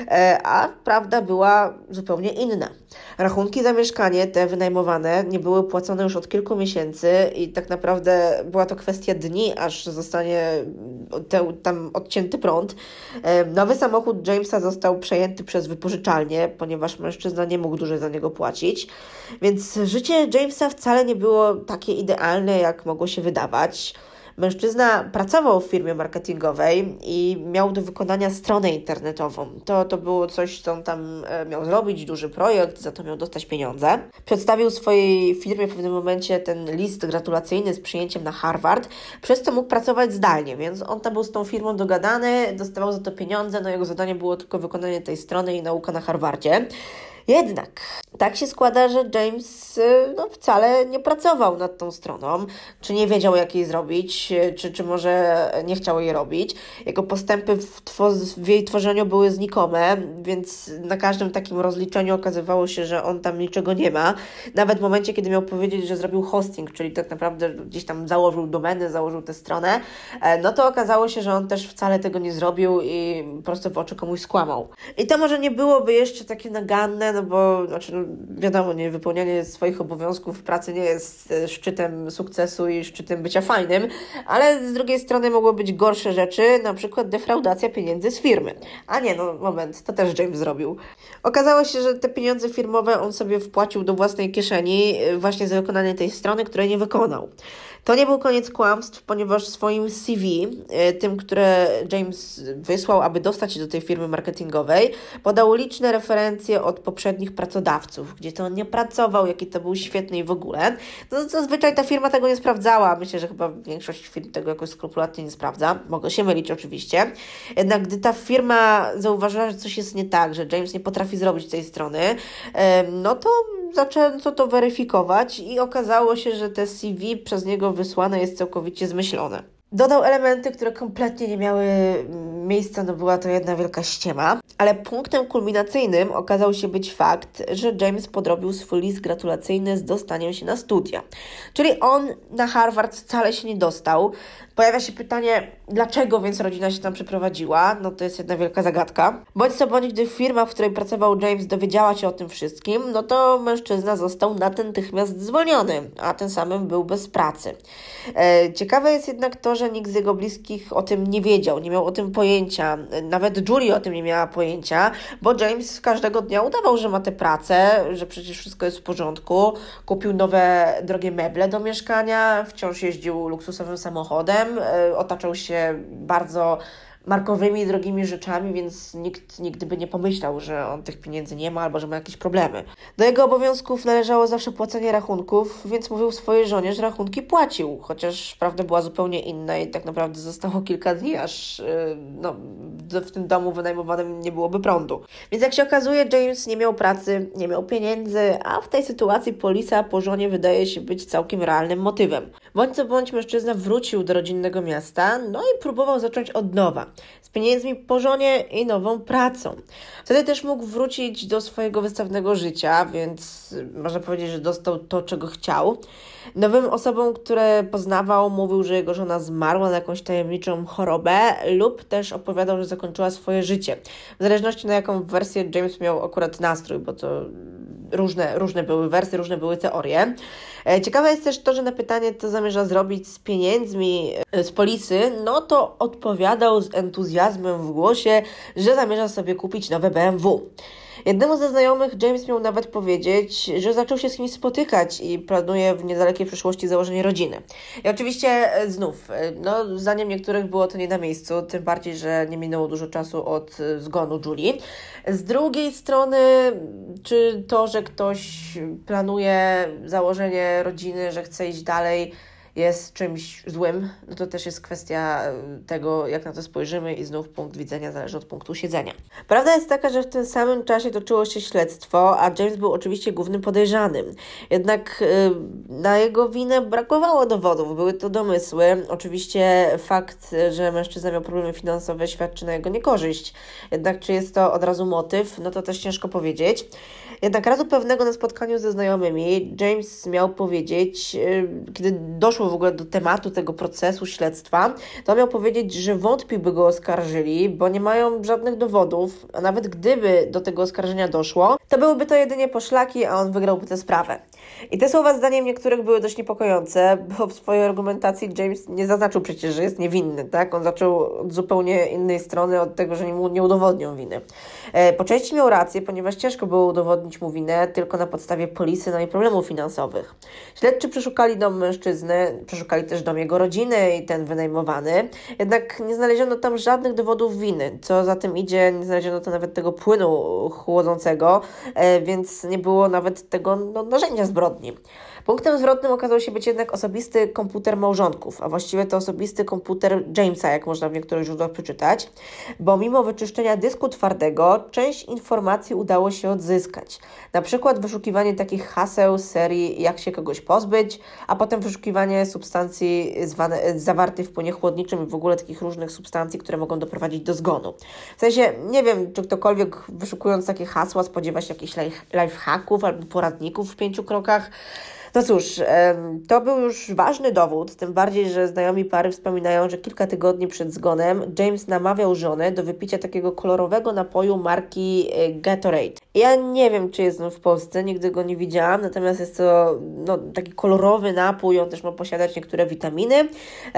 [SPEAKER 1] a prawda była zupełnie inna. Rachunki za mieszkanie, te wynajmowane, nie były płacone już od kilku miesięcy i tak naprawdę była to kwestia dni, aż zostanie tam odcięty prąd. Nowy samochód Jamesa został przejęty przez wypożyczalnię, ponieważ mężczyzna nie mógł dłużej za niego płacić. Więc życie Jamesa wcale nie było takie idealne, jak mogło się wydawać. Mężczyzna pracował w firmie marketingowej i miał do wykonania stronę internetową. To było coś, co on tam miał zrobić, duży projekt, za to miał dostać pieniądze. Przedstawił swojej firmie w pewnym momencie ten list gratulacyjny z przyjęciem na Harvard, przez co mógł pracować zdalnie, więc on tam był z tą firmą dogadany, dostawał za to pieniądze, no jego zadanie było tylko wykonanie tej strony i nauka na Harvardzie. Jednak tak się składa, że James wcale nie pracował nad tą stroną, czy nie wiedział, jak jej zrobić, czy może nie chciał jej robić. Jego postępy w jej tworzeniu były znikome, więc na każdym takim rozliczeniu okazywało się, że on tam niczego nie ma. Nawet w momencie, kiedy miał powiedzieć, że zrobił hosting, czyli tak naprawdę gdzieś tam założył domeny, założył tę stronę, no to okazało się, że on też wcale tego nie zrobił i prosto w oczy komuś skłamał. I to może nie byłoby jeszcze takie naganne, no bo wiadomo, wypełnianie swoich obowiązków w pracy nie jest szczytem sukcesu i szczytem bycia fajnym, ale z drugiej strony mogły być gorsze rzeczy, na przykład defraudacja pieniędzy z firmy. A nie, moment, to też James zrobił. Okazało się, że te pieniądze firmowe on sobie wpłacił do własnej kieszeni właśnie za wykonanie tej strony, której nie wykonał. To nie był koniec kłamstw, ponieważ w swoim CV, tym, które James wysłał, aby dostać się do tej firmy marketingowej, podał liczne referencje od poprzednich pracodawców, gdzie to on nie pracował, jaki to był świetny i w ogóle. No zazwyczaj ta firma tego nie sprawdzała. Myślę, że chyba większość firm tego jakoś skrupulatnie nie sprawdza. Mogę się mylić oczywiście. Jednak gdy ta firma zauważyła, że coś jest nie tak, że James nie potrafi zrobić tej strony, no to zaczęto to weryfikować i okazało się, że te CV przez niego wysłane jest całkowicie zmyślone. Dodał elementy, które kompletnie nie miały miejsca, no była to jedna wielka ściema, ale punktem kulminacyjnym okazał się być fakt, że James podrobił swój list gratulacyjny z dostaniem się na studia. Czyli on na Harvard wcale się nie dostał. Pojawia się pytanie, dlaczego więc rodzina się tam przeprowadziła? No to jest jedna wielka zagadka. Bądź co bądź, gdy firma, w której pracował James, dowiedziała się o tym wszystkim, no to mężczyzna został natychmiast zwolniony, a tym samym był bez pracy. Ciekawe jest jednak to, że nikt z jego bliskich o tym nie wiedział, nie miał o tym pojęcia. Nawet Julie o tym nie miała pojęcia, bo James każdego dnia udawał, że ma tę pracę, że przecież wszystko jest w porządku. Kupił nowe, drogie meble do mieszkania, wciąż jeździł luksusowym samochodem, otaczał się bardzo markowymi, drogimi rzeczami, więc nikt nigdy by nie pomyślał, że on tych pieniędzy nie ma albo że ma jakieś problemy. Do jego obowiązków należało zawsze płacenie rachunków, więc mówił swojej żonie, że rachunki płacił, chociaż prawda była zupełnie inna i tak naprawdę zostało kilka dni, aż w tym domu wynajmowanym nie byłoby prądu. Więc jak się okazuje, James nie miał pracy, nie miał pieniędzy, a w tej sytuacji polisa po żonie wydaje się być całkiem realnym motywem. Bądź co bądź mężczyzna wrócił do rodzinnego miasta, no i próbował zacząć od nowa, z pieniędzmi po żonie i nową pracą. Wtedy też mógł wrócić do swojego wystawnego życia, więc można powiedzieć, że dostał to, czego chciał. Nowym osobom, które poznawał, mówił, że jego żona zmarła na jakąś tajemniczą chorobę lub też opowiadał, że zakończyła swoje życie. W zależności na jaką wersję James miał akurat nastrój, bo to różne były wersje, różne były teorie. Ciekawe jest też to, że na pytanie, co zamierza zrobić z pieniędzmi z polisy, no to odpowiadał z entuzjazmem w głosie, że zamierza sobie kupić nowe BMW. Jednemu ze znajomych James miał nawet powiedzieć, że zaczął się z kimś spotykać i planuje w niedalekiej przyszłości założenie rodziny. I oczywiście znów, zdaniem niektórych było to nie na miejscu, tym bardziej, że nie minęło dużo czasu od zgonu Julie. Z drugiej strony, czy to, że ktoś planuje założenie rodziny, że chce iść dalej, jest czymś złym, no to też jest kwestia tego, jak na to spojrzymy i znów punkt widzenia zależy od punktu siedzenia. Prawda jest taka, że w tym samym czasie toczyło się śledztwo, a James był oczywiście głównym podejrzanym. Jednak na jego winę brakowało dowodów, były to domysły. Oczywiście fakt, że mężczyzna miał problemy finansowe, świadczy na jego niekorzyść. Jednak czy jest to od razu motyw, no to też ciężko powiedzieć. Jednak razu pewnego na spotkaniu ze znajomymi James miał powiedzieć, kiedy doszło w ogóle do tematu tego procesu śledztwa, to miał powiedzieć, że wątpi, by go oskarżyli, bo nie mają żadnych dowodów, a nawet gdyby do tego oskarżenia doszło, to byłyby to jedynie poszlaki, a on wygrałby tę sprawę. I te słowa zdaniem niektórych były dość niepokojące, bo w swojej argumentacji James nie zaznaczył przecież, że jest niewinny, tak? On zaczął od zupełnie innej strony, od tego, że mu nie udowodnią winy. Po części miał rację, ponieważ ciężko było udowodnić mu winę tylko na podstawie polisy, no i problemów finansowych. Śledczy przeszukali dom mężczyzny, przeszukali też dom jego rodziny i ten wynajmowany, jednak nie znaleziono tam żadnych dowodów winy. Co za tym idzie, nie znaleziono tam nawet tego płynu chłodzącego, więc nie było nawet tego narzędzia zbrodni. Punktem zwrotnym okazał się być jednak osobisty komputer małżonków, a właściwie to osobisty komputer Jamesa, jak można w niektórych źródłach przeczytać, bo mimo wyczyszczenia dysku twardego część informacji udało się odzyskać. Na przykład wyszukiwanie takich haseł z serii jak się kogoś pozbyć, a potem wyszukiwanie substancji zawartych w płynie chłodniczym i w ogóle takich różnych substancji, które mogą doprowadzić do zgonu. W sensie, nie wiem, czy ktokolwiek wyszukując takie hasła spodziewa się jakichś lifehacków albo poradników w 5 krokach. No cóż, to był już ważny dowód, tym bardziej, że znajomi pary wspominają, że kilka tygodni przed zgonem James namawiał żonę do wypicia takiego kolorowego napoju marki Gatorade. Ja nie wiem, czy jest on w Polsce, nigdy go nie widziałam, natomiast jest to taki kolorowy napój, on też ma posiadać niektóre witaminy.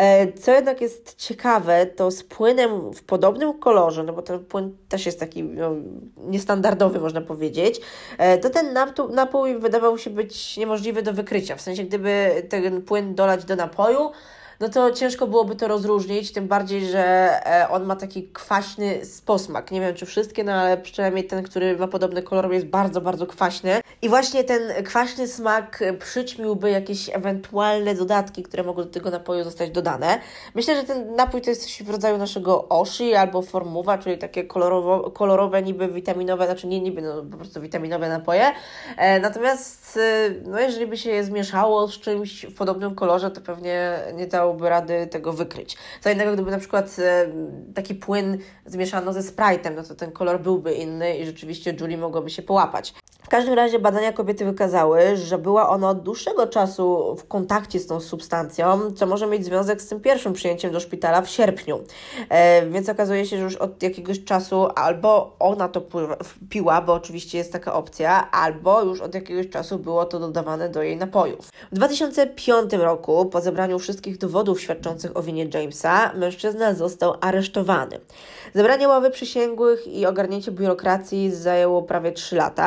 [SPEAKER 1] Co jednak jest ciekawe, to z płynem w podobnym kolorze, no bo ten płyn też jest taki niestandardowy, można powiedzieć, to ten napój wydawał się być niemożliwy do wykrycia. W sensie, gdyby ten płyn dolać do napoju, no to ciężko byłoby to rozróżnić, tym bardziej, że on ma taki kwaśny posmak. Nie wiem, czy wszystkie, no ale przynajmniej ten, który ma podobny kolor, jest bardzo, bardzo kwaśny. I właśnie ten kwaśny smak przyćmiłby jakieś ewentualne dodatki, które mogą do tego napoju zostać dodane. Myślę, że ten napój to jest coś w rodzaju naszego Oshi albo Formuwa, czyli takie kolorowe niby witaminowe, znaczy nie niby, po prostu witaminowe napoje. Natomiast jeżeli by się je zmieszało z czymś w podobnym kolorze, to pewnie nie dałoby rady tego wykryć. Co innego, gdyby na przykład taki płyn zmieszano ze Sprite'em, no to ten kolor byłby inny i rzeczywiście Julie mogłaby się połapać. W każdym razie badania kobiety wykazały, że była ona od dłuższego czasu w kontakcie z tą substancją, co może mieć związek z tym pierwszym przyjęciem do szpitala w sierpniu. Więc okazuje się, że już od jakiegoś czasu albo ona to piła, bo oczywiście jest taka opcja, albo już od jakiegoś czasu było to dodawane do jej napojów. W 2005 roku, po zebraniu wszystkich dowodów świadczących o winie Jamesa, mężczyzna został aresztowany. Zebranie ławy przysięgłych i ogarnięcie biurokracji zajęło prawie 3 lata i w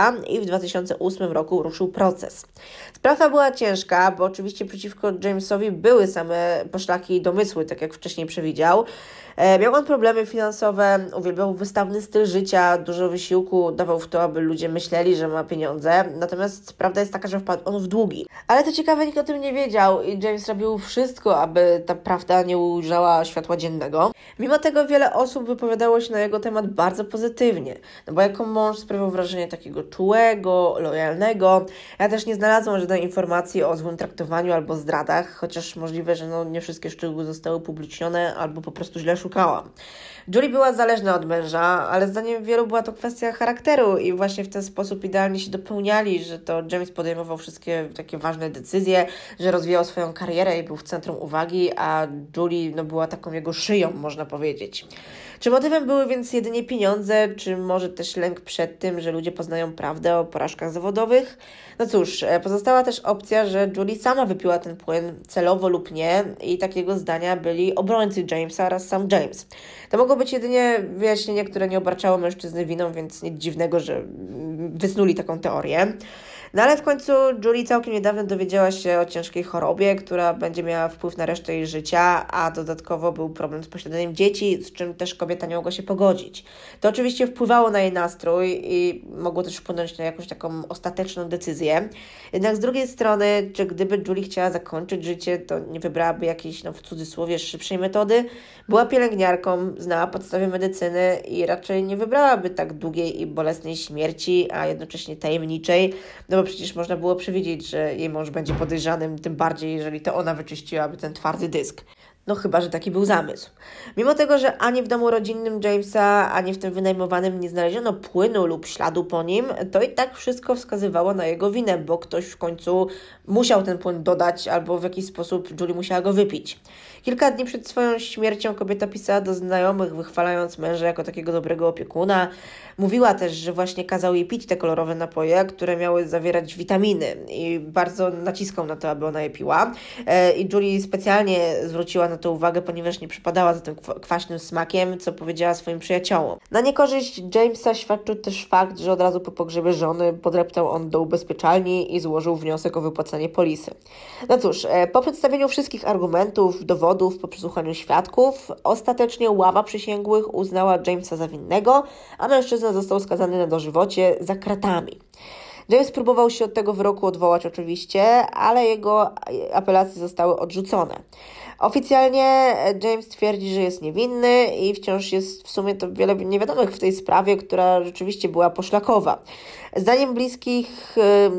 [SPEAKER 1] 2008 roku ruszył proces. Sprawa była ciężka, bo oczywiście przeciwko Jamesowi były same poszlaki i domysły, tak jak wcześniej przewidział. Miał on problemy finansowe, uwielbiał wystawny styl życia, dużo wysiłku dawał w to, aby ludzie myśleli, że ma pieniądze. Natomiast prawda jest taka, że wpadł on w długi. Ale to ciekawe, nikt o tym nie wiedział i James robił wszystko, aby ta prawda nie ujrzała światła dziennego. Mimo tego wiele osób wypowiadało się na jego temat bardzo pozytywnie, no bo jako mąż sprawiał wrażenie takiego czułego, lojalnego. Ja też nie znalazłam żadnej informacji o złym traktowaniu albo zdradach, chociaż możliwe, że nie wszystkie szczegóły zostały upublicznione albo po prostu źle szukałam. Julie była zależna od męża, ale zdaniem wielu była to kwestia charakteru i właśnie w ten sposób idealnie się dopełniali, że to James podejmował wszystkie takie ważne decyzje, że rozwijał swoją karierę i był w centrum uwagi, a Julie była taką jego szyją, można powiedzieć. Czy motywem były więc jedynie pieniądze, czy może też lęk przed tym, że ludzie poznają prawdę o porażkach zawodowych? No cóż, pozostała też opcja, że Julie sama wypiła ten płyn celowo lub nie i takiego zdania byli obrońcy Jamesa oraz sam James. To mogło być jedynie wyjaśnienie, które nie obarczało mężczyzny winą, więc nic dziwnego, że wysnuli taką teorię. No ale w końcu Julie całkiem niedawno dowiedziała się o ciężkiej chorobie, która będzie miała wpływ na resztę jej życia, a dodatkowo był problem z posiadaniem dzieci, z czym też kobieta nie mogła się pogodzić. To oczywiście wpływało na jej nastrój i mogło też wpłynąć na jakąś taką ostateczną decyzję. Jednak z drugiej strony, czy gdyby Julie chciała zakończyć życie, to nie wybrałaby jakiejś, w cudzysłowie, szybszej metody? Była pielęgniarką, znała podstawy medycyny i raczej nie wybrałaby tak długiej i bolesnej śmierci, a jednocześnie tajemniczej, bo przecież można było przewidzieć, że jej mąż będzie podejrzanym, tym bardziej, jeżeli to ona wyczyściłaby ten twardy dysk. No chyba, że taki był zamysł. Mimo tego, że ani w domu rodzinnym Jamesa, ani w tym wynajmowanym nie znaleziono płynu lub śladu po nim, to i tak wszystko wskazywało na jego winę, bo ktoś w końcu musiał ten płyn dodać albo w jakiś sposób Julie musiała go wypić. Kilka dni przed swoją śmiercią kobieta pisała do znajomych, wychwalając męża jako takiego dobrego opiekuna. Mówiła też, że właśnie kazał jej pić te kolorowe napoje, które miały zawierać witaminy i bardzo naciskał na to, aby ona je piła. I Julie specjalnie zwróciła na to uwagę, ponieważ nie przypadała za tym kwaśnym smakiem, co powiedziała swoim przyjaciołom. Na niekorzyść Jamesa świadczył też fakt, że od razu po pogrzebie żony podreptał on do ubezpieczalni i złożył wniosek o wypłacenie polisy. No cóż, po przedstawieniu wszystkich argumentów, dowodów, po przesłuchaniu świadków, ostatecznie ława przysięgłych uznała Jamesa za winnego, a mężczyzna został skazany na dożywocie za kratami. James próbował się od tego wyroku odwołać oczywiście, ale jego apelacje zostały odrzucone. Oficjalnie James twierdzi, że jest niewinny i wciąż jest w sumie to wiele niewiadomych w tej sprawie, która rzeczywiście była poszlakowa. Zdaniem bliskich,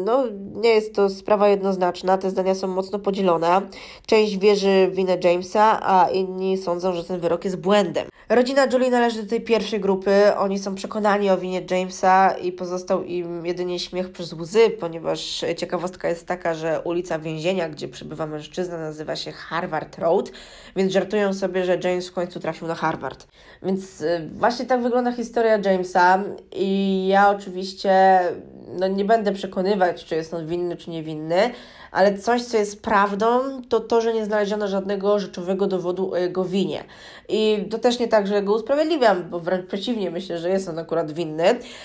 [SPEAKER 1] nie jest to sprawa jednoznaczna, te zdania są mocno podzielone. Część wierzy w winę Jamesa, a inni sądzą, że ten wyrok jest błędem. Rodzina Julie należy do tej pierwszej grupy, oni są przekonani o winie Jamesa i pozostał im jedynie śmiech przez łzy, ponieważ ciekawostka jest taka, że ulica więzienia, gdzie przebywa mężczyzna, nazywa się Harvard Road, więc żartują sobie, że James w końcu trafił na Harvard. Więc właśnie tak wygląda historia Jamesa i ja oczywiście nie będę przekonywać, czy jest on winny, czy niewinny, ale coś, co jest prawdą, to to, że nie znaleziono żadnego rzeczowego dowodu o jego winie. I to też nie tak, że go usprawiedliwiam, bo wręcz przeciwnie, myślę, że jest on akurat winny.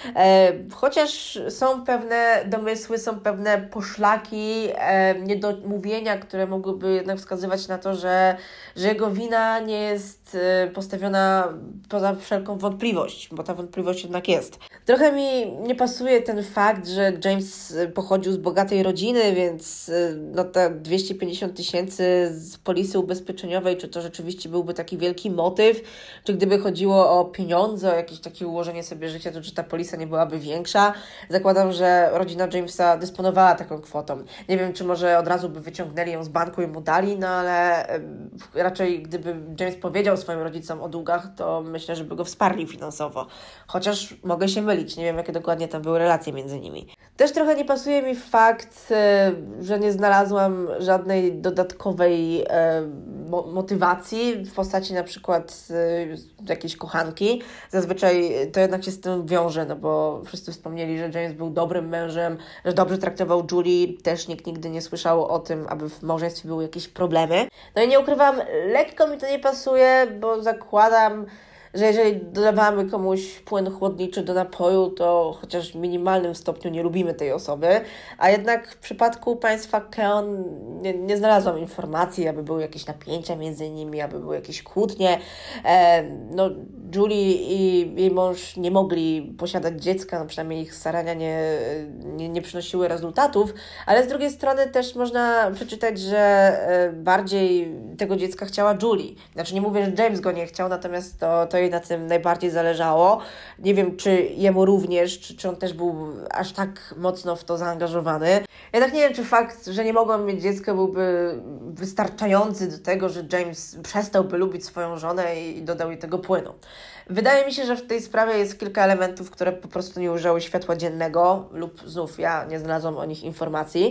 [SPEAKER 1] Chociaż są pewne domysły, są pewne poszlaki, niedomówienia, które mogłyby jednak wskazywać na to, że jego wina nie jest postawiona poza wszelką wątpliwość, bo ta wątpliwość jednak jest. Trochę mi nie pasuje ten fakt, że James pochodził z bogatej rodziny, więc te 250 000 z polisy ubezpieczeniowej, czy to rzeczywiście byłby taki wielki motyw, czy gdyby chodziło o pieniądze, o jakieś takie ułożenie sobie życia, to czy ta polisa nie byłaby większa? Zakładam, że rodzina Jamesa dysponowała taką kwotą. Nie wiem, czy może od razu by wyciągnęli ją z banku i mu dali, ale raczej gdyby James powiedział swoim rodzicom o długach, to myślę, że by go wsparli finansowo. Chociaż mogę się mylić, nie wiem, jakie dokładnie tam były relacje między nimi. Też trochę nie pasuje mi fakt, że nie znalazłam żadnej dodatkowej motywacji w postaci na przykład jakiejś kochanki. Zazwyczaj to jednak się z tym wiąże, bo wszyscy wspomnieli, że James był dobrym mężem, że dobrze traktował Julie. Też nikt nigdy nie słyszał o tym, aby w małżeństwie były jakieś problemy. No i nie ukrywam, lekko mi to nie pasuje, bo zakładam, że jeżeli dodawamy komuś płyn chłodniczy do napoju, to chociaż w minimalnym stopniu nie lubimy tej osoby, a jednak w przypadku państwa Keon nie znalazłam informacji, aby były jakieś napięcia między nimi, aby były jakieś kłótnie. Julie i jej mąż nie mogli posiadać dziecka, no przynajmniej ich starania nie przynosiły rezultatów, ale z drugiej strony też można przeczytać, że bardziej tego dziecka chciała Julie. Znaczy nie mówię, że James go nie chciał, natomiast to jej na tym najbardziej zależało. Nie wiem, czy jemu również, czy on też był aż tak mocno w to zaangażowany. Jednak nie wiem, czy fakt, że nie mogłam mieć dziecka byłby wystarczający do tego, że James przestałby lubić swoją żonę i dodał jej tego płynu. Wydaje mi się, że w tej sprawie jest kilka elementów, które po prostu nie ujrzały światła dziennego lub znów ja nie znalazłam o nich informacji.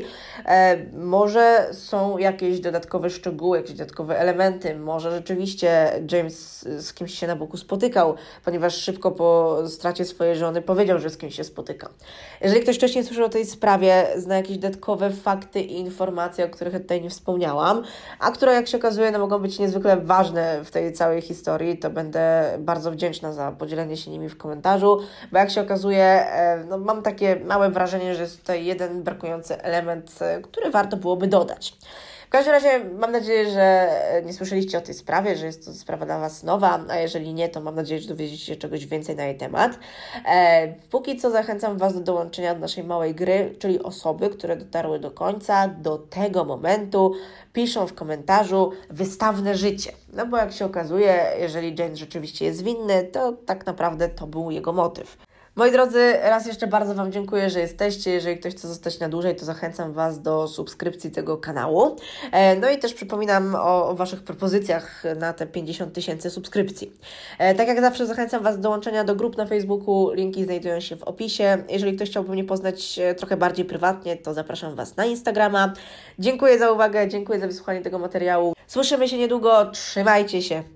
[SPEAKER 1] Może są jakieś dodatkowe szczegóły, jakieś dodatkowe elementy. Może rzeczywiście James z kimś się na boku spotykał, ponieważ szybko po stracie swojej żony powiedział, że z kimś się spotyka. Jeżeli ktoś wcześniej słyszał o tej sprawie, zna jakieś dodatkowe fakty i informacje, o których ja tutaj nie wspomniałam, a które jak się okazuje mogą być niezwykle ważne w tej całej historii, to będę bardzo wdzięczna za podzielenie się nimi w komentarzu, bo jak się okazuje, mam takie małe wrażenie, że jest tutaj jeden brakujący element, który warto byłoby dodać. W każdym razie mam nadzieję, że nie słyszeliście o tej sprawie, że jest to sprawa dla Was nowa, a jeżeli nie, to mam nadzieję, że dowiedziecie się czegoś więcej na jej temat. Póki co zachęcam Was do dołączenia do naszej małej gry, czyli osoby, które dotarły do końca, do tego momentu, piszą w komentarzu wystawne życie. No bo jak się okazuje, jeżeli James rzeczywiście jest winny, to tak naprawdę to był jego motyw. Moi drodzy, raz jeszcze bardzo Wam dziękuję, że jesteście. Jeżeli ktoś chce zostać na dłużej, to zachęcam Was do subskrypcji tego kanału. No i też przypominam o Waszych propozycjach na te 50 000 subskrypcji. Tak jak zawsze zachęcam Was do dołączenia do grup na Facebooku. Linki znajdują się w opisie. Jeżeli ktoś chciałby mnie poznać trochę bardziej prywatnie, to zapraszam Was na Instagrama. Dziękuję za uwagę, dziękuję za wysłuchanie tego materiału. Słyszymy się niedługo. Trzymajcie się!